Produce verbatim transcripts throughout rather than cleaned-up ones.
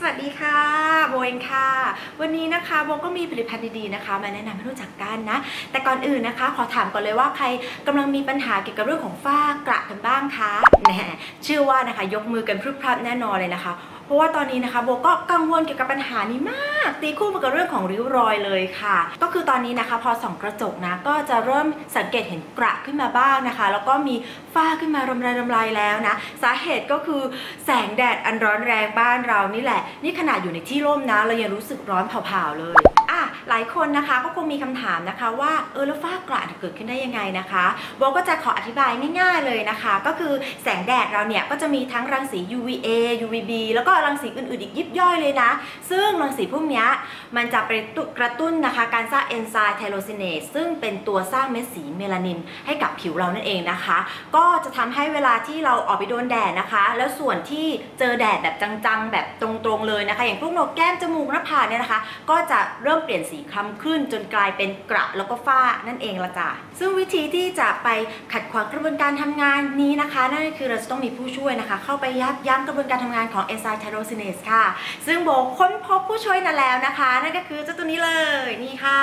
วัสดีค่ะโบเองค่ะวันนี้นะคะโบก็มีผลิตภัณฑ์ดีๆนะคะมาแนะนำให้รู้จักกันนะแต่ก่อนอื่นนะคะขอถามก่อนเลยว่าใครกำลังมีปัญหาเกี่ยวกับเรื่องของฝ้ากระกันบ้างคะแหมเชื่อว่านะคะยกมือกันพรึบพรับแน่นอนเลยนะคะเพราะว่าตอนนี้นะคะโบก็กังวลเกี่ยวกับปัญหานี้มากตีคู่มากับเรื่องของริ้วรอยเลยค่ะก็คือตอนนี้นะคะพอส่องกระจกนะก็จะเริ่มสังเกตเห็นกระขึ้นมาบ้างนะคะแล้วก็มีฝ้าขึ้นมารำไรรำไรแล้วนะสาเหตุก็คือแสงแดดอันร้อนแรงบ้านเรานี่แหละนี่ขนาดอยู่ในที่ร่มนะเรายังรู้สึกร้อนเผาๆเลยอ่ะหลายคนนะคะก็คงมีคำถามนะคะว่าเออแล้วฝ้ากระเกิดขึ้นได้ยังไงนะคะโบก็จะขออธิบายง่ายๆเลยนะคะก็คือแสงแดดเราเนี่ยก็จะมีทั้งรังสี ยู วี เอ ยู วี บี แล้วก็รังสีอื่นๆอีกยิบย่อยเลยนะซึ่งรังสีพวกนี้มันจะไปกระตุ้นนะคะการสร้างเอนไซม์ไทโรซินเนสซึ่งเป็นตัวสร้างเม็ดสีเมลานินให้กับผิวเรานั่นเองนะคะก็จะทำให้เวลาที่เราออกไปโดนแดดนะคะแล้วส่วนที่เจอแดดแบบจังๆแบบตรงๆเลยนะคะอย่างพวกโหนกแก้มจมูกหน้าผากเนี่ยนะคะก็จะเริ่มเปลี่ยนสีคล้ำขึ้นจนกลายเป็นกระแล้วก็ฝ้านั่นเองละจ้ะซึ่งวิธีที่จะไปขัดขวางกระบวนการทำงานนี้นะคะนั่นก็คือเราจะต้องมีผู้ช่วยนะคะเข้าไปยับยั้งกระบวนการทำงานของเอนไซม์ไทโรซินเนสค่ะซึ่งโบค้นพบผู้ช่วยนั้นแล้วนะคะนั่นก็คือเจ้าตัวนี้เลยนี่ค่ะ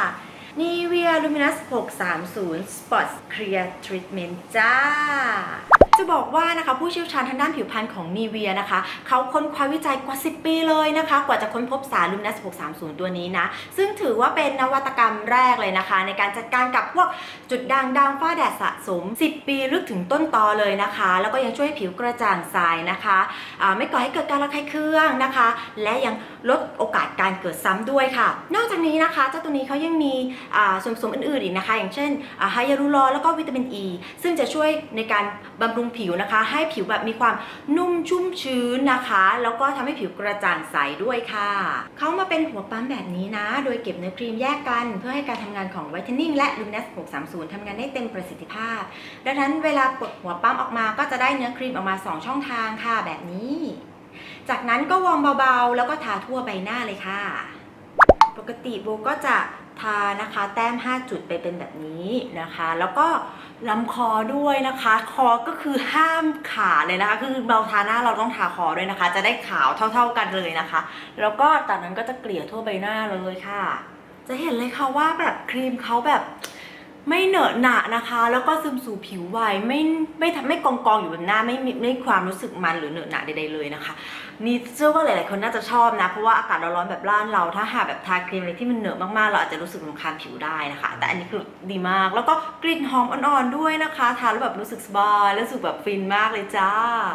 Nivea Luminous หกสามศูนย์ Spot Clear Treatment จ้าจะบอกว่านะคะผู้เชี่ยวชาญทางด้านผิวพรรณของ Nivea นะคะเขาค้นคว้าวิจัยกว่าสิบปีเลยนะคะกว่าจะค้นพบสาร Luminous หกสามศูนย์ตัวนี้นะซึ่งถือว่าเป็นนวัตกรรมแรกเลยนะคะในการจัดการกับพวกจุดด่างดำฝ้าแดดสะสมสิบปีลึกถึงต้นตอเลยนะคะแล้วก็ยังช่วยผิวกระจ่างใสนะคะไม่ก่อให้เกิดการระคายเคืองนะคะและยังลดโอกาสการเกิดซ้ำด้วยค่ะนอกจากนี้นะคะเจ้าตัวนี้เขายังมีส่วนผสมอื่นๆอีกนะคะอย่างเช่นไฮยาลูรอนแล้วก็วิตามินอ e, ีซึ่งจะช่วยในการบำรุงผิวนะคะให้ผิวแบบมีความนุ่มชุ่มชื้นนะคะแล้วก็ทำให้ผิวกระจ่างใสด้วยค่ะเขามาเป็นหัวปั๊มแบบนี้นะโดยเก็บเนื้อครีมแยกกันเพื่อให้การทำงานของไวท์เทนนิ่งและ Luminous หกสามศูนย์ทำงานได้เต็มประสิทธิภาพดังนั้นเวลากดหัวปั๊มออกมาก็จะได้เนื้อครีมออกมาสองช่องทางค่ะแบบนี้จากนั้นก็วอร์มเบาๆแล้วก็ทาทั่วใบหน้าเลยค่ะปกติโบก็จะทานะคะแต้มห้าจุดไปเป็นแบบนี้นะคะแล้วก็ลำคอด้วยนะคะคอก็คือห้ามขาดเลยนะคะคือเราทาหน้าเราต้องทาคอด้วยนะคะจะได้ขาวเท่าๆกันเลยนะคะแล้วก็จากนั้นก็จะเกลี่ยทั่วใบหน้าเลยค่ะจะเห็นเลยค่ะว่าแบบครีมเขาแบบไม่เหนอะหนะนะคะแล้วก็ซึมสู่ผิวไวไม่ไม่ทำไม่กองกองอยู่บนหน้าไม่ไม่ความรู้สึกมันหรือเหนอะหนะใดๆเลยนะคะนี่เชื่อว่าหลายๆคนน่าจะชอบนะเพราะว่าอากาศร้อนๆแบบร้านเราถ้าหาแบบทาครีมอะไรที่มันเหนอะมากๆเราอาจจะรู้สึกรำคาญผิวได้นะคะแต่อันนี้คือดีมากแล้วก็กลิ่นหอมอ่อนๆด้วยนะคะทาแล้วแบบรู้สึกสบายรู้สึกแบบฟินมากเลยจ้า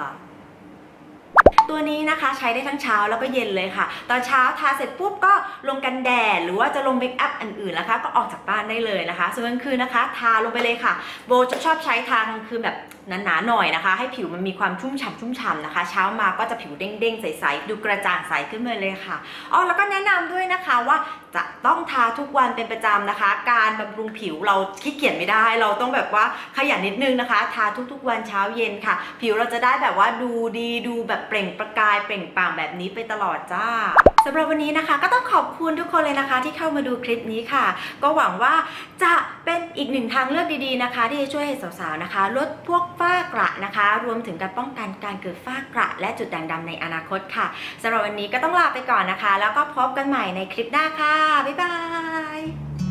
ตัวนี้นะคะใช้ได้ทั้งเช้าแล้วก็เย็นเลยค่ะตอนเช้าทาเสร็จปุ๊บก็ลงกันแดดหรือว่าจะลงเมคอัพอันอื่นนะคะก็ออกจากบ้านได้เลยนะคะส่วนกลางคืนนะคะทาลงไปเลยค่ะโบจะชอบใช้ทากลางคืนแบบหนาๆหน่อยนะคะให้ผิวมันมีความชุ่มฉ่ำชุ่มฉ่ำนะคะเช้ามาก็จะผิวเด้งๆใสๆดูกระจ่างใสขึ้นมาเลยค่ะอ๋อแล้วก็แนะนำด้วยนะคะว่าจะต้องทาทุกวันเป็นประจำนะคะการบำรุงผิวเราขี้เกียจไม่ได้เราต้องแบบว่าขยันนิดนึงนะคะทาทุกๆวันเช้าเย็นค่ะผิวเราจะได้แบบว่าดูดีดูแบบเปล่งประกายเปล่งปลั่งแบบนี้ไปตลอดจ้าสำหรับวันนี้นะคะก็ต้องขอบคุณทุกคนเลยนะคะที่เข้ามาดูคลิปนี้ค่ะก็หวังว่าจะเป็นอีกหนึ่งทางเลือกดีๆนะคะที่จะช่วยให้สาวๆนะคะลดพวกฝ้ากระนะคะรวมถึงการป้องกันการเกิดฝ้ากระและจุดด่างดำในอนาคตค่ะสำหรับวันนี้ก็ต้องลาไปก่อนนะคะแล้วก็พบกันใหม่ในคลิปหน้าค่ะบ๊ายบาย